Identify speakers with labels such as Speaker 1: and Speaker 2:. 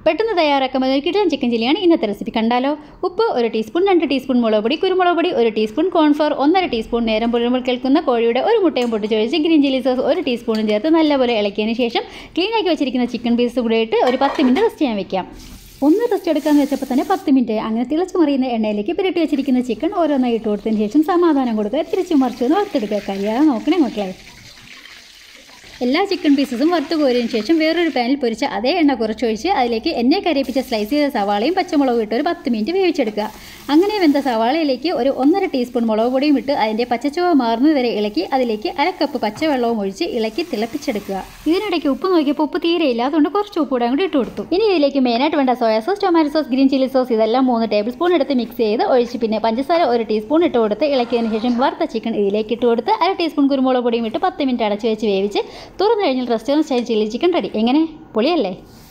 Speaker 1: പെട്ടെന്ന് തയ്യാറാക്കാൻ ഒരു കിടലൻ ചിക്കൻ ചില്ലിയാണ് ഇന്നത്തെ റെസിപ്പി. കണ്ടാലോ? ഉപ്പ് 1 ടീസ്പൂൺ, 2 ടീസ്പൂൺ മുളക് പൊടി, കുരുമുളക് പൊടി 1 ടീസ്പൂൺ, കോൺഫ്ലോർ 1.5 ടീസ്പൂൺ, നേരം പുഴുമ്പോൾ കേൾക്കുന്ന കോഴിയുടെ 1 മുട്ടയും പൊട്ടിച്ചൊഴിച്ച് ഗ്രീൻ ചില്ലി സോസ് 1 ടീസ്പൂണും ചേർത്ത് നല്ലപോലെ ഇളക്കിയതിന് ശേഷം ക്ലീനാക്കി വെച്ചിരിക്കുന്ന ചിക്കൻ പീസ് കൂടെ ഇട്ട് ഒരു 10 മിനിറ്റ് റെസ്റ്റ് ചെയ്യാൻ വെക്കാം. ഒന്ന് റെസ്റ്റ് എടുക്കാമെന്ന് വെച്ചപ്പോൾ തന്നെ 10 മിനിറ്റ്. അങ്ങനെ തിളച്ച് മറിയുന്ന എണ്ണയിലേക്ക് പുരട്ടി വെച്ചിരിക്കുന്ന ചിക്കൻ ഓരോന്നായി ഇട്ട് കൊടുത്തതിന് ശേഷം സമാധാനം കൊടുക്കുക. തിരിച്ചു മറിച്ച് ഒന്ന് വറുത്തെടുക്കുക. കഴിയാതെ നോക്കണേ മക്കളെ. എല്ലാ ചിക്കൻ പീസസും വറുത്ത് കോരിയതിന് ശേഷം വേറൊരു പാനിൽ പൊരിച്ച അതേ എണ്ണ കുറച്ചൊഴിച്ച് അതിലേക്ക് എണ്ണ കരയിപ്പിച്ച സ്ലൈസ് ചെയ്ത സവാളയും പച്ചമുളകും ഇട്ട് ഒരു 10 മിനിറ്റ് വേവിച്ചെടുക്കുക. അങ്ങനെ വെന്ത സവാളയിലേക്ക് ഒരു 1.5 ടീസ്പൂൺ മുളക് പൊടിയും ഇട്ട് അതിൻ്റെ പച്ചച്ചുവ മാറുന്നത് വരെ ഇളക്കി അതിലേക്ക് 1 കപ്പ് പച്ചവെള്ളവും ഒഴിച്ച് ഇളക്കി തിളപ്പിച്ചെടുക്കുക. ഇതിനിടയ്ക്ക് ഉപ്പ് നോക്കിയപ്പോൾ ഉപ്പ് തീരെയില്ല, അതുകൊണ്ട് കുറച്ച് ഉപ്പ് കൂടെ അങ്ങോട്ട് ഇട്ട് കൊടുത്തു. ഇനി ഇതിലേക്ക് മെയിനായിട്ട് വേണ്ട soya sauce, tomato sauce, green chilli sauce ഇതെല്ലാം 3 ടേബിൾ സ്പൂൺ എടുത്ത് മിക്സ് ചെയ്ത് ഒഴിച്ച് പിന്നെ പഞ്ചസാര 1 ടീസ്പൂൺ ഇട്ട് കൊടുത്ത് ഇളക്കിയതിന് ശേഷം വറുത്ത ചിക്കൻ ഇതിലേക്ക് ഇട്ട് കൊടുത്ത് 1/2 ടീസ്പൂൺ കുരുമുളക് പൊടിയും ഇട്ട് 10 മിനിറ്റ് അടച്ച് വെച്ച് വേവിച്ച് തുറന്നു കഴിഞ്ഞാൽ restaurant style chilli chicken ready. എങ്ങനെ? പൊളിയല്ലേ?